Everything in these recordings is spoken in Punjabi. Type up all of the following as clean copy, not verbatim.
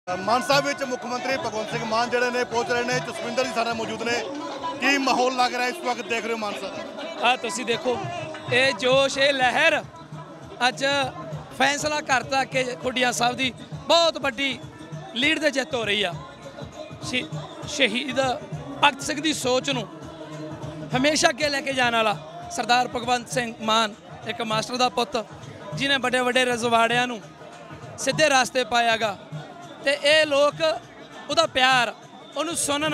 ਮਾਨਸਾ ਵਿੱਚ ਮੁੱਖ ਮੰਤਰੀ ਭਗਵੰਤ ਸਿੰਘ ਮਾਨ ਜਿਹੜੇ ਨੇ ਪਹੁੰਚ ਰਹੇ ਨੇ। ਜਸਵਿੰਦਰ ਜੀ ਸਾਡੇ ਮੌਜੂਦ ਨੇ। ਕੀ ਮਾਹੌਲ ਲੱਗ ਰਿਹਾ ਇਸ ਵਕਤ ਦੇਖ ਰਹੇ ਹੋ ਮਾਨਸਾ ਦਾ? ਆ ਤੁਸੀਂ ਦੇਖੋ ਇਹ ਜੋਸ਼ ਇਹ ਲਹਿਰ ਅੱਜ ਫੈਸਲਾ ਕਰਤਾ ਕਿ ਖੁੱਡੀਆਂ ਸਾਹਿਬ ਦੀ ਬਹੁਤ ਵੱਡੀ ਲੀਡ ਦੇ ਜਿੱਤ ਹੋ ਰਹੀ ਆ। ਸ਼ਹੀਦ ਭਗਤ ਸਿੰਘ ਦੀ ਸੋਚ ਨੂੰ ਹਮੇਸ਼ਾ ਅੱਗੇ ਲੈ ਕੇ ਜਾਣ ਵਾਲਾ ਸਰਦਾਰ ਭਗਵੰਤ ਸਿੰਘ ਮਾਨ ਇੱਕ ਮਾਸਟਰ ਦਾ ਪੁੱਤ ਜਿਹਨੇ ਵੱਡੇ ਵੱਡੇ ਰਜਵਾੜਿਆਂ ਨੂੰ ਸਿੱਧੇ ਰਾਸਤੇ ਪਾਇਆਗਾ ਤੇ ਇਹ ਲੋਕ ਉਹਦਾ ਪਿਆਰ ਉਹਨੂੰ ਸੁਣਨ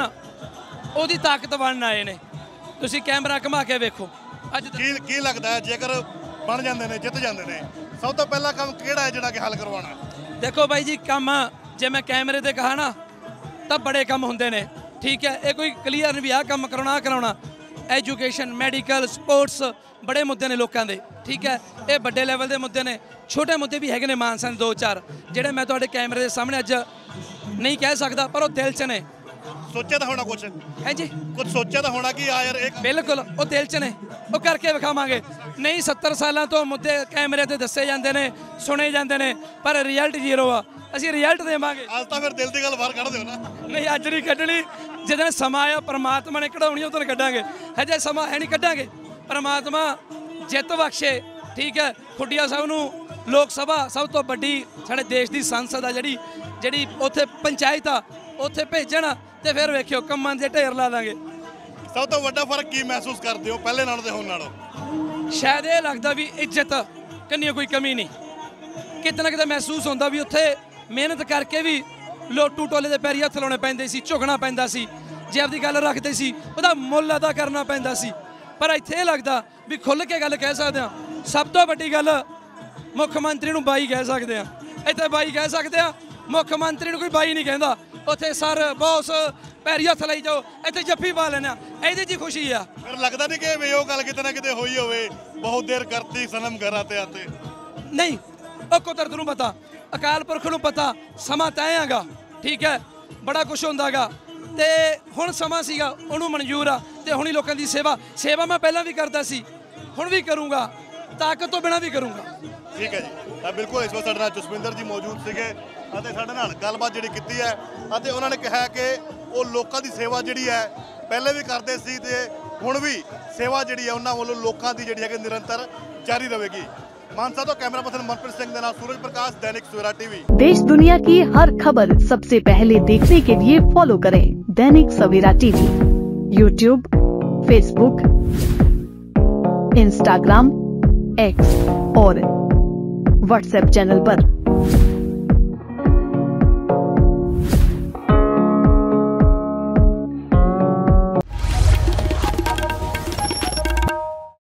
ਉਹਦੀ ਤਾਕਤ ਬਣਨ ਆਏ ਨੇ। ਤੁਸੀਂ ਕੈਮਰਾ ਘੁਮਾ ਕੇ ਵੇਖੋ ਅੱਜ ਕੀ ਲੱਗਦਾ ਹੈ ਜੇਕਰ ਬਣ ਜਾਂਦੇ ਨੇ ਜਿੱਤ ਜਾਂਦੇ ਨੇ ਸਭ ਤੋਂ ਪਹਿਲਾ ਕੰਮ ਕਿਹੜਾ ਹੈ ਜਿਹੜਾ ਕਿ ਹੱਲ ਕਰਵਾਉਣਾ? ਦੇਖੋ ਬਾਈ ਜੀ ਕੰਮ ਜੇ ਮੈਂ ਕੈਮਰੇ ਤੇ ਕਹਾ ਨਾ ਤਾਂ ਬੜੇ ਕੰਮ ਹੁੰਦੇ ਨੇ। ਠੀਕ ਹੈ ਇਹ ਕੋਈ ਕਲੀਅਰ ਨਹੀਂ ਵੀ ਆਹ ਕੰਮ ਕਰਾਉਣਾ ਐਜੂਕੇਸ਼ਨ ਮੈਡੀਕਲ ਸਪੋਰਟਸ ਬੜੇ ਮੁੱਦੇ ਨੇ ਲੋਕਾਂ ਦੇ। ਠੀਕ ਹੈ ਇਹ ਵੱਡੇ ਲੈਵਲ ਦੇ ਮੁੱਦੇ ਨੇ। ਛੋਟੇ ਮੁੱਦੇ ਵੀ ਹੈਗੇ ਨੇ ਮਾਨਸਾ ਦੇ ਦੋ ਚਾਰ ਜਿਹੜੇ ਮੈਂ ਤੁਹਾਡੇ ਕੈਮਰੇ ਦੇ ਸਾਹਮਣੇ ਅੱਜ ਨਹੀਂ ਕਹਿ ਸਕਦਾ ਪਰ ਉਹ ਦਿਲ 'ਚ ਨੇ। ਸੋਚਿਆ ਤਾਂ ਹੋਣਾ ਕੁਝ ਹੈ ਜੀ ਕੁਝ ਸੋਚਿਆ ਤਾਂ ਹੋਣਾ ਕਿ ਆ ਯਾਰ ਇੱਕ ਬਿਲਕੁਲ ਉਹ ਦਿਲ 'ਚ ਨੇ ਉਹ ਕਰਕੇ ਵਿਖਾਵਾਂਗੇ। ਨਹੀਂ 70 ਸਾਲਾਂ ਤੋਂ ਮੁੱਦੇ ਕੈਮਰੇ ਤੇ ਦੱਸੇ ਜਾਂਦੇ ਨੇ ਸੁਣੇ ਜਾਂਦੇ ਨੇ ਪਰ ਰਿਜ਼ਲਟ ਜ਼ੀਰੋ ਆ। ਅਸੀਂ ਰਿਜ਼ਲਟ ਦੇਵਾਂਗੇ। ਅੱਜ ਤਾਂ ਫਿਰ ਦਿਲ ਦੀ ਗੱਲ ਬਾਹਰ ਕੱਢ ਦਿਓ ਨਾ। ਨਹੀਂ ਅੱਜ ਨਹੀਂ ਕੱਢਣੀ ਜਦੋਂ ਸਮਾਂ ਆਇਆ ਪਰਮਾਤਮਾ ਨੇ ਕਢਾਉਣੀ ਉਦੋਂ ਕੱਢਾਂਗੇ। ਹਜੇ ਸਮਾਂ ਹੈ ਨਹੀਂ ਕੱਢਾਂਗੇ। ਪਰਮਾਤਮਾ ਜਿੱਤ ਬਖਸ਼ੇ। ਠੀਕ ਹੈ ਖੁੱਡੀਆਂ ਸਾਹਿਬ ਨੂੰ ਲੋਕ ਸਭਾ ਸਭ ਤੋਂ ਵੱਡੀ ਸਾਡੇ ਦੇਸ਼ ਦੀ ਸੰਸਦ ਆ ਜਿਹੜੀ ਉੱਥੇ ਪੰਚਾਇਤ ਆ ਉੱਥੇ ਭੇਜਣ ਤੇ ਫਿਰ ਵੇਖਿਓ ਕੰਮਾਂ ਦੇ ਢੇਰ ਲਾ ਦਾਂਗੇ। ਸਭ ਤੋਂ ਵੱਡਾ ਫਰਕ ਕੀ ਮਹਿਸੂਸ ਕਰਦੇ ਹੋ ਪਹਿਲੇ ਨਾਲੋਂ ਤੇ ਹੁਣ ਨਾਲੋਂ? ਸ਼ਾਇਦ ਇਹ ਲੱਗਦਾ ਵੀ ਇੱਜ਼ਤ ਕੰਨੀ ਕੋਈ ਕਮੀ ਨਹੀਂ। ਕਿਤੇ ਨਾ ਕਿਤੇ ਮਹਿਸੂਸ ਹੁੰਦਾ ਵੀ ਉੱਥੇ ਮਿਹਨਤ ਕਰਕੇ ਵੀ ਲੋਟੂ ਟੋਲੇ ਦੇ ਪੈਰੀ ਹੱਥ ਲਾਉਣੇ ਪੈਂਦੇ ਸੀ ਝੁਕਣਾ ਪੈਂਦਾ ਸੀ ਜੇ ਆਪਦੀ ਗੱਲ ਰੱਖਦੇ ਸੀ ਉਹਦਾ ਮੁੱਲ ਅਦਾ ਕਰਨਾ ਪੈਂਦਾ ਸੀ। ਪਰ ਇੱਥੇ ਇਹ ਲੱਗਦਾ ਵੀ ਖੁੱਲ੍ਹ ਕੇ ਗੱਲ ਕਹਿ ਸਕਦੇ ਹਾਂ। ਸਭ ਤੋਂ ਵੱਡੀ ਗੱਲ ਮੁੱਖ ਮੰਤਰੀ ਨੂੰ ਬਾਈ ਕਹਿ ਸਕਦੇ ਹਾਂ। ਇੱਥੇ ਬਾਈ ਕਹਿ ਸਕਦੇ ਹਾਂ ਮੁੱਖ ਮੰਤਰੀ ਨੂੰ ਕੋਈ ਬਾਈ ਨਹੀਂ ਕਹਿੰਦਾ। ਉੱਥੇ ਸਰ ਬੌਸ ਪੈਰੀ ਹੱਥ ਲਈ ਜਾਓ ਇੱਥੇ ਜੱਫੀ ਪਾ ਲੈਣਾ ਇਹਦੇ 'ਚ ਖੁਸ਼ੀ ਆ। ਫਿਰ ਲੱਗਦਾ ਨਹੀਂ ਕਿ ਵੀ ਉਹ ਗੱਲ ਕਿਤੇ ਨਾ ਕਿਤੇ ਹੋਈ ਹੋਵੇ ਬਹੁਤ ਦੇਰ ਕਰਤੀ ਸਨਮ ਘਰਾਂ ਤੇ ਆਤੇ? ਨਹੀਂ ਉਹ ਕੁਦਰਤ ਨੂੰ ਪਤਾ ਅਕਾਲ ਪੁਰਖ ਨੂੰ ਪਤਾ ਸਮਾਂ ਤੈਅ ਹੈਗਾ। ਠੀਕ ਹੈ ਬੜਾ ਕੁਛ ਹੁੰਦਾਗਾ ਤੇ ਹੁਣ ਸਮਾਂ ਸੀਗਾ ਉਹਨੂੰ ਮਨਜ਼ੂਰ ਆ ਤੇ ਹੁਣ ਹੀ ਲੋਕਾਂ ਦੀ ਸੇਵਾ ਮੈਂ ਪਹਿਲਾਂ ਵੀ ਕਰਦਾ ਸੀ ਹੁਣ ਵੀ ਕਰੂੰਗਾ ਤਾਕਤ ਤੋਂ ਬਿਨਾਂ ਵੀ ਕਰੂੰਗਾ। ਠੀਕ ਹੈ ਜੀ ਤਾਂ ਬਿਲਕੁਲ ਇਸ ਵਕਤ ਸਾਡੇ ਨਾਲ ਜਸਵਿੰਦਰ ਜੀ ਮੌਜੂਦ ਸੀਗੇ ਅਤੇ ਸਾਡੇ ਨਾਲ ਗੱਲਬਾਤ ਜਿਹੜੀ ਕੀਤੀ ਹੈ ਅਤੇ ਉਹਨਾਂ ਨੇ ਕਿਹਾ ਕਿ ਉਹ ਲੋਕਾਂ ਦੀ ਸੇਵਾ ਜਿਹੜੀ ਹੈ ਪਹਿਲੇ ਵੀ ਕਰਦੇ ਸੀ ਤੇ ਹੁਣ ਵੀ ਸੇਵਾ ਜਿਹੜੀ ਹੈ ਉਹਨਾਂ ਵੱਲੋਂ ਲੋਕਾਂ ਦੀ ਜਿਹੜੀ ਹੈ ਨਿਰੰਤਰ ਜਾਰੀ ਰਹੇਗੀ। मानसा तो कैमरा पर्सन मनप्रीत सिंह के नाम सूरज प्रकाश, दैनिक सवेरा टीवी। देश दुनिया की हर खबर सबसे पहले देखने के लिए फॉलो करें Dainik Savera TV, YouTube, Facebook, Instagram, X और व्हाट्सएप चैनल पर।